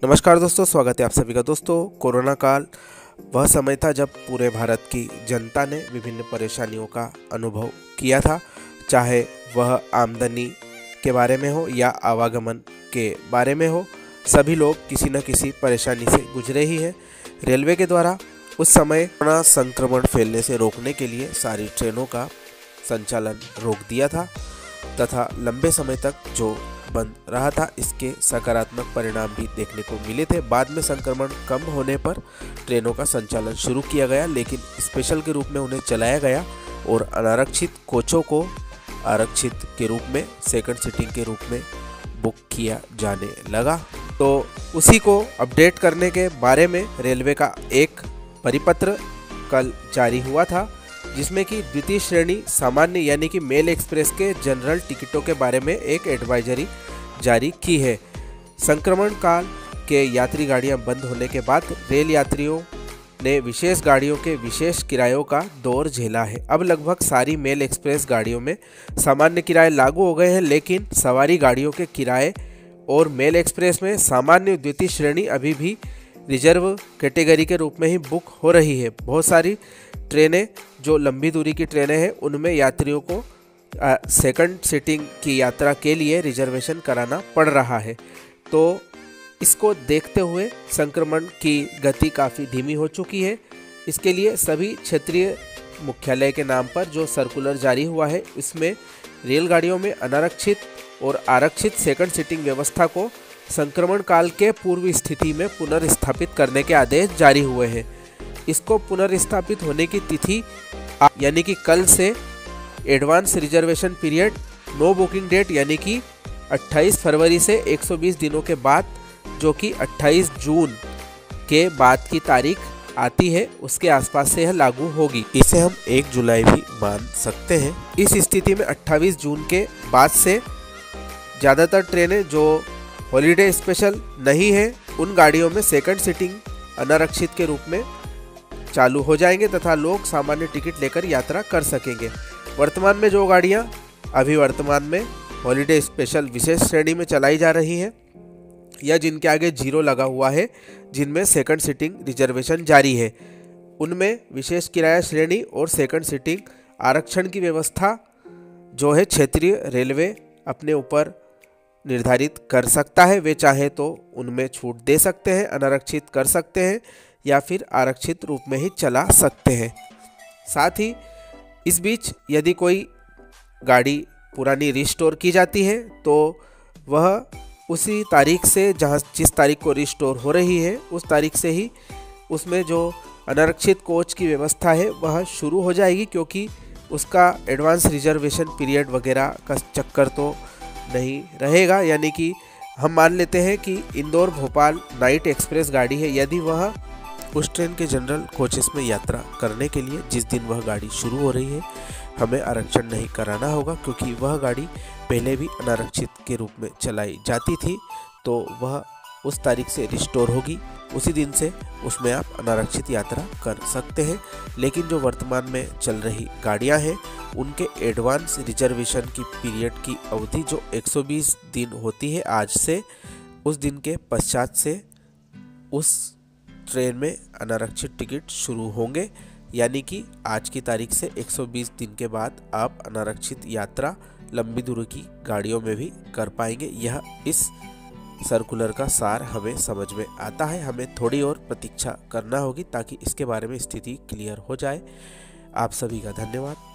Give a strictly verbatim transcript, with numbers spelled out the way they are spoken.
नमस्कार दोस्तों, स्वागत है आप सभी का। दोस्तों, कोरोना काल वह समय था जब पूरे भारत की जनता ने विभिन्न परेशानियों का अनुभव किया था, चाहे वह आमदनी के बारे में हो या आवागमन के बारे में हो। सभी लोग किसी न किसी परेशानी से गुजरे ही हैं। रेलवे के द्वारा उस समय कोरोना संक्रमण फैलने से रोकने के लिए सारी ट्रेनों का संचालन रोक दिया था तथा लंबे समय तक जो बंद रहा था, इसके सकारात्मक परिणाम भी देखने को मिले थे। बाद में संक्रमण कम होने पर ट्रेनों का संचालन शुरू किया गया, लेकिन स्पेशल के रूप में उन्हें चलाया गया और अनारक्षित कोचों को आरक्षित के रूप में, सेकंड सीटिंग के रूप में बुक किया जाने लगा। तो उसी को अपडेट करने के बारे में रेलवे का एक परिपत्र कल जारी हुआ था, जिसमें कि द्वितीय श्रेणी सामान्य यानी कि मेल एक्सप्रेस के जनरल टिकटों के बारे में एक एडवाइजरी जारी की है। संक्रमण काल के यात्री गाड़ियां बंद होने के बाद रेल यात्रियों ने विशेष गाड़ियों के विशेष किरायों का दौर झेला है। अब लगभग सारी मेल एक्सप्रेस गाड़ियों में सामान्य किराए लागू हो गए हैं, लेकिन सवारी गाड़ियों के किराए और मेल एक्सप्रेस में सामान्य द्वितीय श्रेणी अभी भी रिजर्व कैटेगरी के रूप में ही बुक हो रही है। बहुत सारी ट्रेनें जो लंबी दूरी की ट्रेनें हैं, उनमें यात्रियों को आ, सेकंड सीटिंग की यात्रा के लिए रिजर्वेशन कराना पड़ रहा है। तो इसको देखते हुए संक्रमण की गति काफ़ी धीमी हो चुकी है। इसके लिए सभी क्षेत्रीय मुख्यालय के नाम पर जो सर्कुलर जारी हुआ है, इसमें रेलगाड़ियों में अनारक्षित और आरक्षित सेकंड सीटिंग व्यवस्था को संक्रमण काल के पूर्व स्थिति में पुनर्स्थापित करने के आदेश जारी हुए हैं। इसको पुनर्स्थापित होने की तिथि यानी कि कल से advance reservation period no booking date यानी कि अट्ठाईस फरवरी से एक सौ बीस दिनों के बाद, जो कि अट्ठाईस जून के बाद की तारीख आती है, उसके आसपास से यह लागू होगी। इसे हम एक जुलाई भी मान सकते हैं। इस स्थिति में अट्ठाईस जून के बाद से ज़्यादातर ट्रेनें जो हॉलीडे स्पेशल नहीं है, उन गाड़ियों में सेकंड सीटिंग अनारक्षित के रूप में चालू हो जाएंगे तथा लोग सामान्य टिकट लेकर यात्रा कर सकेंगे। वर्तमान में जो गाड़ियां अभी वर्तमान में हॉलीडे स्पेशल विशेष श्रेणी में चलाई जा रही हैं या जिनके आगे जीरो लगा हुआ है, जिनमें सेकंड सीटिंग रिजर्वेशन जारी है, उनमें विशेष किराया श्रेणी और सेकंड सीटिंग आरक्षण की व्यवस्था जो है क्षेत्रीय रेलवे अपने ऊपर निर्धारित कर सकता है। वे चाहे तो उनमें छूट दे सकते हैं, अनारक्षित कर सकते हैं या फिर आरक्षित रूप में ही चला सकते हैं। साथ ही इस बीच यदि कोई गाड़ी पुरानी रिस्टोर की जाती है, तो वह उसी तारीख से, जहाँ जिस तारीख को रिस्टोर हो रही है, उस तारीख से ही उसमें जो अनारक्षित कोच की व्यवस्था है वह शुरू हो जाएगी, क्योंकि उसका एडवांस रिजर्वेशन पीरियड वगैरह का चक्कर तो नहीं रहेगा। यानी कि हम मान लेते हैं कि इंदौर भोपाल नाइट एक्सप्रेस गाड़ी है, यदि वह उस ट्रेन के जनरल कोचेस में यात्रा करने के लिए जिस दिन वह गाड़ी शुरू हो रही है, हमें आरक्षण नहीं कराना होगा, क्योंकि वह गाड़ी पहले भी अनारक्षित के रूप में चलाई जाती थी, तो वह उस तारीख से रिस्टोर होगी। उसी दिन से उसमें आप अनारक्षित यात्रा कर सकते हैं। लेकिन जो वर्तमान में चल रही गाड़ियां हैं, उनके एडवांस रिजर्वेशन की पीरियड की अवधि जो एक सौ बीस दिन होती है आज से, उस दिन के पश्चात से उस ट्रेन में अनारक्षित टिकट शुरू होंगे। यानी कि आज की तारीख से एक सौ बीस दिन के बाद आप अनारक्षित यात्रा लंबी दूरी की गाड़ियों में भी कर पाएंगे। यह इस सर्कुलर का सार हमें समझ में आता है। हमें थोड़ी और प्रतीक्षा करना होगी ताकि इसके बारे में स्थिति क्लियर हो जाए। आप सभी का धन्यवाद।